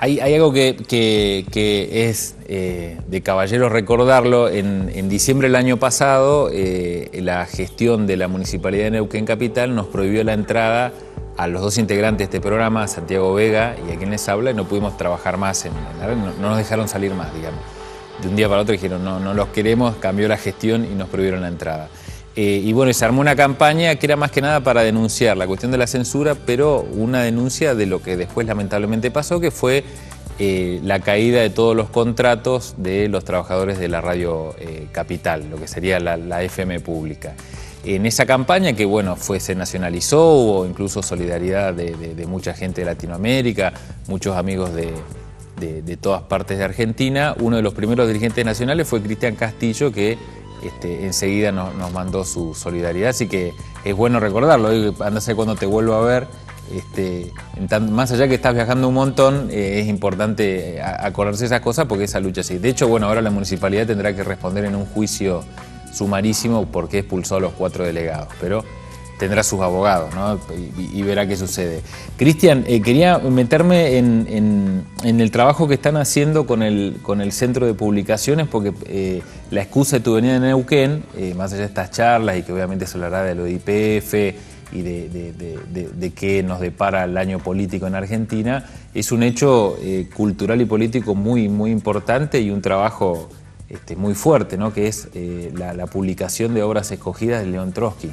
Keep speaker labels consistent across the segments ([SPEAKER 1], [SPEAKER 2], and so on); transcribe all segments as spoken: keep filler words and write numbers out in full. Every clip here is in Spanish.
[SPEAKER 1] Hay, hay algo que, que, que es eh, de caballero recordarlo. En, en diciembre del año pasado, eh, la gestión de la Municipalidad de Neuquén Capital nos prohibió la entrada a los dos integrantes de este programa, Santiago Vega y a quien les habla, y no pudimos trabajar más en, en la red, no, no nos dejaron salir más, digamos. De un día para otro dijeron, no, no los queremos, cambió la gestión y nos prohibieron la entrada. Eh, y bueno, se armó una campaña que era más que nada para denunciar la cuestión de la censura, pero una denuncia de lo que después lamentablemente pasó, que fue eh, la caída de todos los contratos de los trabajadores de la radio eh, Capital, lo que sería la, la F M pública. En esa campaña, que bueno, fue, se nacionalizó, hubo incluso solidaridad de, de, de mucha gente de Latinoamérica, muchos amigos de, de, de todas partes de Argentina. Uno de los primeros dirigentes nacionales fue Cristian Castillo, que Este, enseguida nos, nos mandó su solidaridad, así que es bueno recordarlo. Anda a ser cuando te vuelvo a ver, este, tan, más allá que estás viajando un montón, eh, es importante acordarse de esas cosas porque esa lucha sigue. De hecho, bueno, ahora la municipalidad tendrá que responder en un juicio sumarísimo porque expulsó a los cuatro delegados, pero tendrá sus abogados, ¿no? y, y verá qué sucede. Cristian, eh, quería meterme en, en, en el trabajo que están haciendo con el, con el centro de publicaciones, porque eh, la excusa de tu venida de Neuquén, eh, más allá de estas charlas y que obviamente se hablará de lo de I P F y de, de, de, de, de qué nos depara el año político en Argentina, es un hecho eh, cultural y político muy, muy importante y un trabajo este, muy fuerte, ¿no? Que es eh, la, la publicación de obras escogidas de León Trotsky.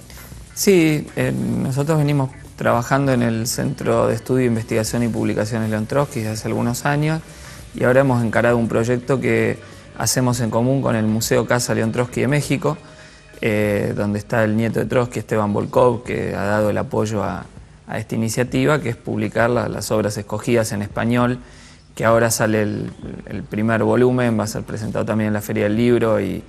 [SPEAKER 2] Sí, eh, nosotros venimos trabajando en el Centro de Estudio, Investigación y Publicaciones León Trotsky desde hace algunos años y ahora hemos encarado un proyecto que hacemos en común con el Museo Casa León Trotsky de México, eh, donde está el nieto de Trotsky, Esteban Volkov, que ha dado el apoyo a, a esta iniciativa, que es publicar la, las obras escogidas en español, que ahora sale el, el primer volumen, va a ser presentado también en la Feria del Libro y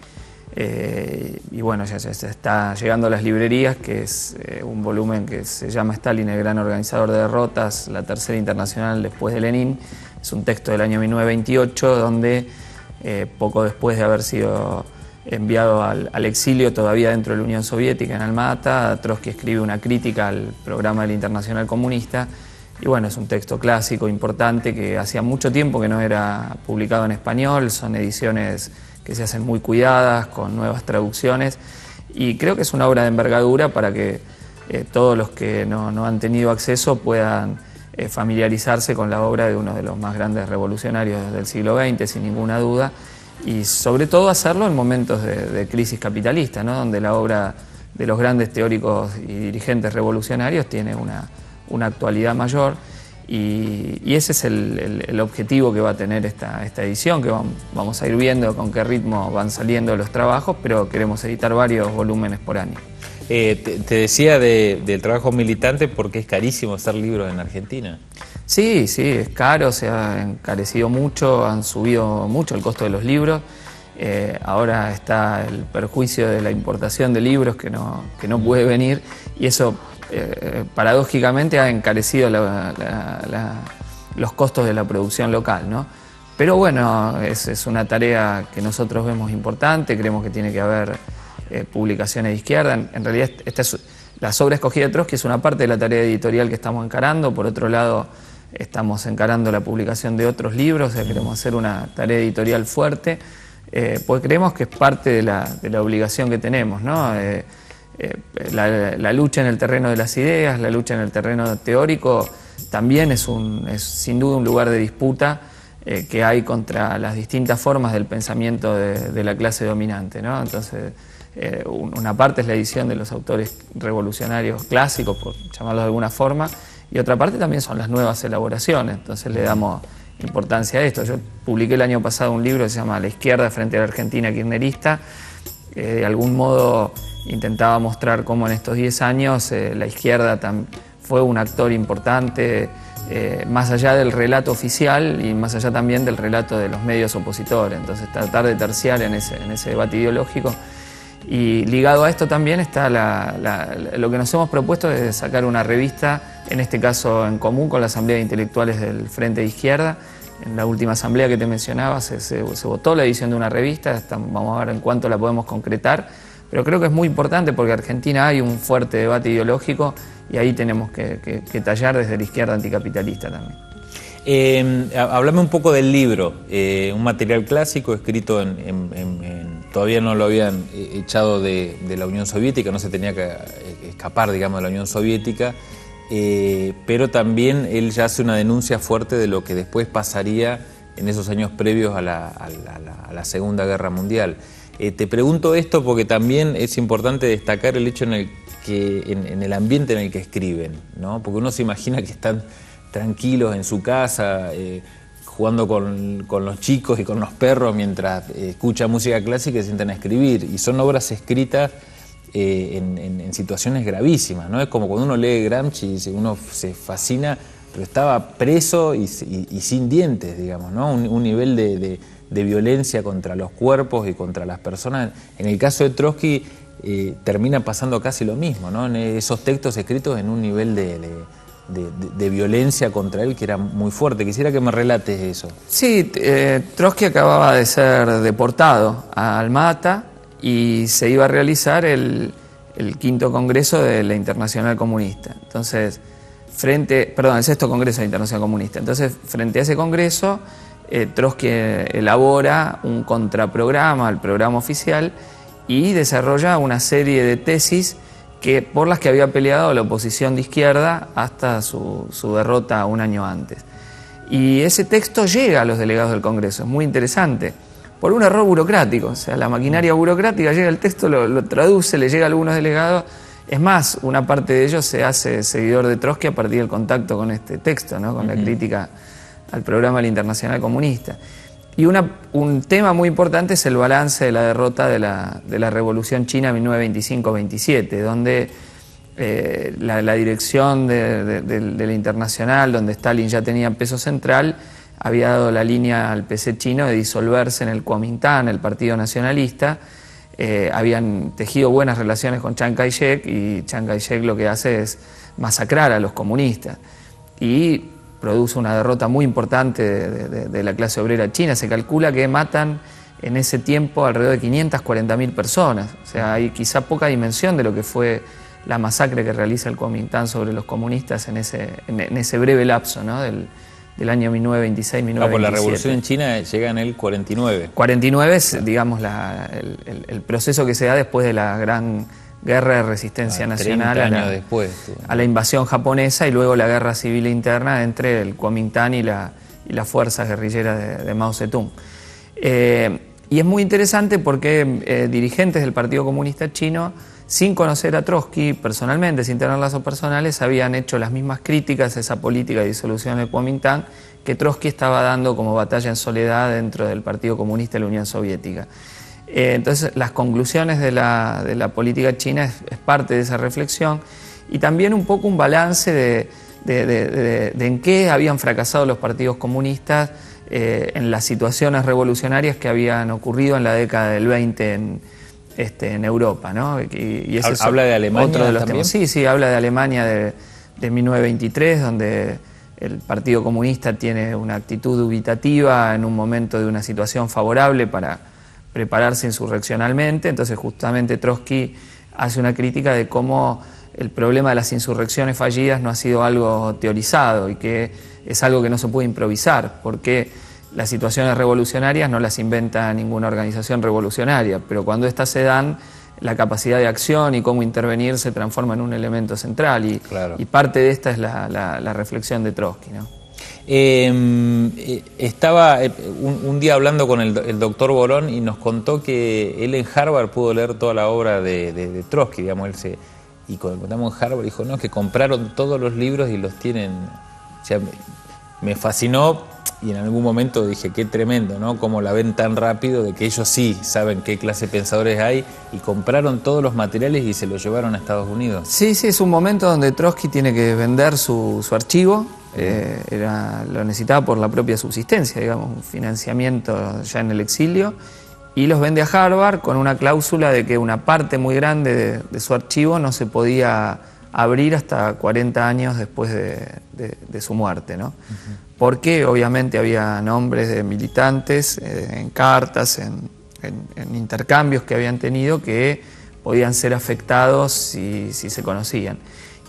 [SPEAKER 2] Eh, y bueno, ya, ya se está llegando a las librerías, que es eh, un volumen que se llama Stalin, el gran organizador de derrotas, la tercera internacional después de Lenin. Es un texto del año mil novecientos veintiocho, donde eh, poco después de haber sido enviado al, al exilio, todavía dentro de la Unión Soviética, en Alma-Ata, Trotsky escribe una crítica al programa del Internacional Comunista. Y bueno, es un texto clásico, importante, que hacía mucho tiempo que no era publicado en español. Son ediciones que se hacen muy cuidadas, con nuevas traducciones, y creo que es una obra de envergadura para que eh, todos los que no, no han tenido acceso puedan eh, familiarizarse con la obra de uno de los más grandes revolucionarios del siglo veinte, sin ninguna duda, y sobre todo hacerlo en momentos de, de crisis capitalista, ¿no? Donde la obra de los grandes teóricos y dirigentes revolucionarios tiene una, una actualidad mayor. Y, y ese es el, el, el objetivo que va a tener esta, esta edición, que vamos, vamos a ir viendo con qué ritmo van saliendo los trabajos, pero queremos editar varios volúmenes por año.
[SPEAKER 1] Eh, te, te decía de, del trabajo militante porque es carísimo hacer libros en Argentina.
[SPEAKER 2] Sí, sí, es caro, se ha encarecido mucho, han subido mucho el costo de los libros. Eh, ahora está el perjuicio de la importación de libros que no, que no puede venir, y eso Eh, paradójicamente ha encarecido la, la, la, los costos de la producción local, ¿no? Pero bueno, es, es una tarea que nosotros vemos importante, creemos que tiene que haber eh, publicaciones de izquierda. En, en realidad, esta es, las obras escogidas de Trotsky es una parte de la tarea editorial que estamos encarando. Por otro lado, estamos encarando la publicación de otros libros, o sea, queremos hacer una tarea editorial fuerte, eh, porque creemos que es parte de la, de la obligación que tenemos, ¿no? Eh, Eh, la, la lucha en el terreno de las ideas, la lucha en el terreno teórico, también es, un, es sin duda un lugar de disputa eh, que hay contra las distintas formas del pensamiento de, de la clase dominante, ¿no? Entonces, eh, una parte es la edición de los autores revolucionarios clásicos, por llamarlos de alguna forma, y otra parte también son las nuevas elaboraciones. Entonces le damos importancia a esto. Yo publiqué el año pasado un libro que se llama La izquierda frente a la Argentina kirchnerista, que de algún modo intentaba mostrar cómo en estos diez años eh, la izquierda fue un actor importante, eh, más allá del relato oficial y más allá también del relato de los medios opositores. Entonces tratar de terciar en ese, en ese debate ideológico. Y ligado a esto también está la, la, lo que nos hemos propuesto de sacar una revista, en este caso en común con la Asamblea de Intelectuales del Frente de Izquierda. En la última asamblea que te mencionaba se, se, se votó la edición de una revista, estamos, vamos a ver en cuánto la podemos concretar. Pero creo que es muy importante porque en Argentina hay un fuerte debate ideológico y ahí tenemos que, que, que tallar desde la izquierda anticapitalista también.
[SPEAKER 1] Eh, háblame un poco del libro, eh, un material clásico escrito en, en, en, en... Todavía no lo habían echado de, de la Unión Soviética, no se tenía que escapar, digamos, de la Unión Soviética, eh, pero también él ya hace una denuncia fuerte de lo que después pasaría en esos años previos a la, a la, a la Segunda Guerra Mundial. Eh, te pregunto esto porque también es importante destacar el hecho en el, que, en, en el ambiente en el que escriben, ¿no? Porque uno se imagina que están tranquilos en su casa, eh, jugando con, con los chicos y con los perros mientras eh, escucha música clásica y se sientan a escribir. Y son obras escritas eh, en, en, en situaciones gravísimas, ¿no? Es como cuando uno lee Gramsci y uno se fascina, pero estaba preso y, y, y sin dientes, digamos, ¿no? Un, un nivel de, de, de violencia contra los cuerpos y contra las personas. En el caso de Trotsky eh, termina pasando casi lo mismo, ¿no? En esos textos escritos en un nivel de... de De, de, de violencia contra él que era muy fuerte. Quisiera que me relates eso.
[SPEAKER 2] Sí, eh, Trotsky acababa de ser deportado a Alma-Ata y se iba a realizar el, el quinto congreso de la Internacional Comunista. Entonces, frente, perdón, el sexto congreso de la Internacional Comunista. Entonces, frente a ese congreso, eh, Trotsky elabora un contraprograma al programa oficial y desarrolla una serie de tesis que, por las que había peleado la oposición de izquierda hasta su, su derrota un año antes. Y ese texto llega a los delegados del Congreso, es muy interesante, por un error burocrático. O sea, la maquinaria burocrática llega el texto, lo, lo traduce, le llega a algunos delegados. Es más, una parte de ellos se hace seguidor de Trotsky a partir del contacto con este texto, ¿no? Con uh-huh. la crítica al programa de la Internacional Comunista. Y una, un tema muy importante es el balance de la derrota de la, de la Revolución China mil novecientos veinticinco veintisiete, donde eh, la, la dirección de, de, de, de la Internacional, donde Stalin ya tenía peso central, había dado la línea al P C chino de disolverse en el Kuomintang, el Partido Nacionalista. Eh, habían tejido buenas relaciones con Chiang Kai-shek y Chiang Kai-shek lo que hace es masacrar a los comunistas. Y produce una derrota muy importante de, de, de la clase obrera china. Se calcula que matan en ese tiempo alrededor de quinientas cuarenta mil personas. O sea, hay quizá poca dimensión de lo que fue la masacre que realiza el Kuomintang sobre los comunistas en ese, en, en ese breve lapso, ¿no? del, del año mil novecientos veintiséis mil novecientos veintisiete.
[SPEAKER 1] Ah, pues la revolución en China llega en el cuarenta y nueve.
[SPEAKER 2] cuarenta y nueve es, digamos, la, el, el, el proceso que se da después de la gran guerra de resistencia ah, nacional a la,
[SPEAKER 1] después, sí.
[SPEAKER 2] a la invasión japonesa y luego la guerra civil interna entre el Kuomintang y, la, y las fuerzas guerrilleras de, de Mao Zedong. Eh, y es muy interesante porque eh, dirigentes del Partido Comunista Chino, sin conocer a Trotsky personalmente, sin tener lazos personales, habían hecho las mismas críticas a esa política de disolución del Kuomintang que Trotsky estaba dando como batalla en soledad dentro del Partido Comunista de la Unión Soviética. Eh, entonces, las conclusiones de la, de la política china es, es parte de esa reflexión y también un poco un balance de, de, de, de, de en qué habían fracasado los partidos comunistas eh, en las situaciones revolucionarias que habían ocurrido en la década del veinte en, este, en Europa, ¿no? Y, y ese
[SPEAKER 1] ¿Habla de Alemania
[SPEAKER 2] otro de los
[SPEAKER 1] también?
[SPEAKER 2] temas. Sí, sí, habla de Alemania de, de mil novecientos veintitrés, donde el Partido Comunista tiene una actitud dubitativa en un momento de una situación favorable para prepararse insurreccionalmente. Entonces justamente Trotsky hace una crítica de cómo el problema de las insurrecciones fallidas no ha sido algo teorizado y que es algo que no se puede improvisar, porque las situaciones revolucionarias no las inventa ninguna organización revolucionaria, pero cuando éstas se dan, la capacidad de acción y cómo intervenir se transforma en un elemento central y,
[SPEAKER 1] claro.
[SPEAKER 2] y parte de esta es la, la, la reflexión de Trotsky, ¿no?
[SPEAKER 1] Eh, estaba un, un día hablando con el, el doctor Borón y nos contó que él en Harvard pudo leer toda la obra de, de, de Trotsky, digamos, él se, y cuando contamos en Harvard dijo, no, que compraron todos los libros y los tienen, o sea, me, me fascinó y en algún momento dije, qué tremendo, ¿no? Cómo la ven tan rápido, de que ellos sí saben qué clase de pensadores hay y compraron todos los materiales y se los llevaron a Estados Unidos.
[SPEAKER 2] Sí, sí, es un momento donde Trotsky tiene que vender su, su archivo. Eh, era, lo necesitaba por la propia subsistencia, digamos, un financiamiento ya en el exilio, y los vende a Harvard con una cláusula de que una parte muy grande de, de su archivo no se podía abrir hasta cuarenta años después de, de, de su muerte, ¿no? Uh-huh. Porque obviamente había nombres de militantes eh, en cartas, en, en, en intercambios que habían tenido que podían ser afectados si, si se conocían.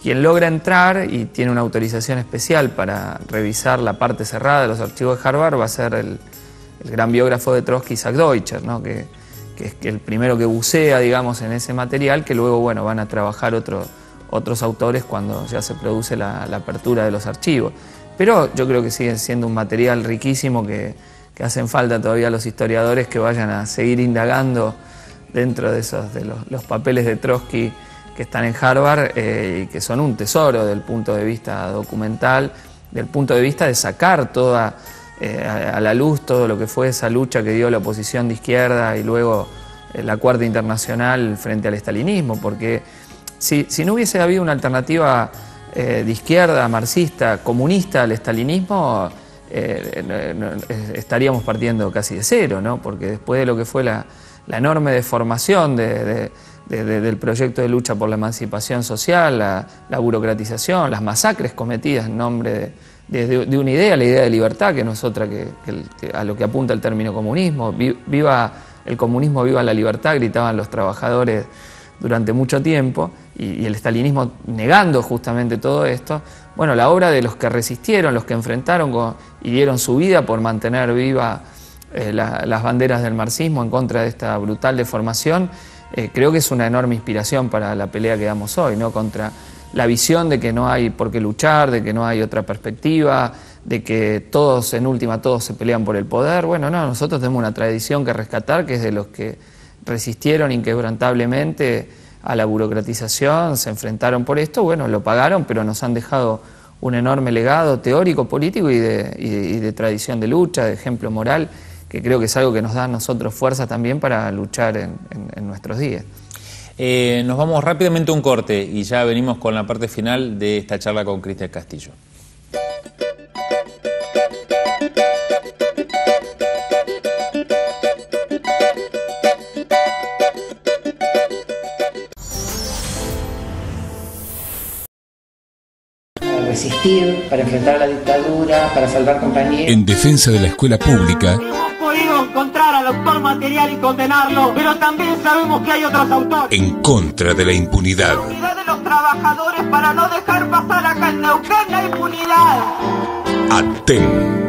[SPEAKER 2] quien logra entrar y tiene una autorización especial para revisar la parte cerrada de los archivos de Harvard va a ser el, el gran biógrafo de Trotsky, Isaac Deutscher, ¿no? que, que es el primero que bucea, digamos, en ese material, que luego, bueno, van a trabajar otro, otros autores cuando ya se produce la, la apertura de los archivos. Pero yo creo que sigue siendo un material riquísimo que, que hacen falta todavía los historiadores que vayan a seguir indagando dentro de esos de los, los papeles de Trotsky que están en Harvard eh, y que son un tesoro desde el punto de vista documental, del punto de vista de sacar toda eh, a, a la luz todo lo que fue esa lucha que dio la oposición de izquierda y luego eh, la Cuarta Internacional frente al estalinismo, porque si, si no hubiese habido una alternativa eh, de izquierda, marxista, comunista al estalinismo, eh, no, no, estaríamos partiendo casi de cero, ¿no? Porque después de lo que fue la, la enorme deformación de, de De, de, del proyecto de lucha por la emancipación social, la, la burocratización, las masacres cometidas en nombre de, de, de una idea, la idea de libertad, que no es otra que, que, que a lo que apunta el término comunismo. Viva el comunismo, viva la libertad, gritaban los trabajadores durante mucho tiempo, y, y el estalinismo negando justamente todo esto. Bueno, la obra de los que resistieron, los que enfrentaron con, y dieron su vida por mantener viva eh, la, las banderas del marxismo en contra de esta brutal deformación, Eh, creo que es una enorme inspiración para la pelea que damos hoy, ¿no? Contra la visión de que no hay por qué luchar, de que no hay otra perspectiva, de que todos, en última, todos se pelean por el poder. Bueno, no, nosotros tenemos una tradición que rescatar, que es de los que resistieron inquebrantablemente a la burocratización, se enfrentaron por esto, bueno, lo pagaron, pero nos han dejado un enorme legado teórico, político y de, y de, y de tradición de lucha, de ejemplo moral, que creo que es algo que nos da a nosotros fuerza también para luchar en, en, en nuestros días.
[SPEAKER 1] Eh, nos vamos rápidamente a un corte y ya venimos con la parte final de esta charla con Cristian Castillo.
[SPEAKER 3] Para resistir, para enfrentar la dictadura, para salvar compañías.
[SPEAKER 4] En defensa de la escuela pública.
[SPEAKER 5] Encontrar al autor material y condenarlo, pero también sabemos que hay otros autores.
[SPEAKER 4] En contra de la impunidad.
[SPEAKER 5] La unidad de los trabajadores para no dejar pasar acá en Neuquén la impunidad.
[SPEAKER 4] Aten.